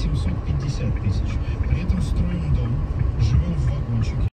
750 тысяч. При этом строим дом, живем в вагончике.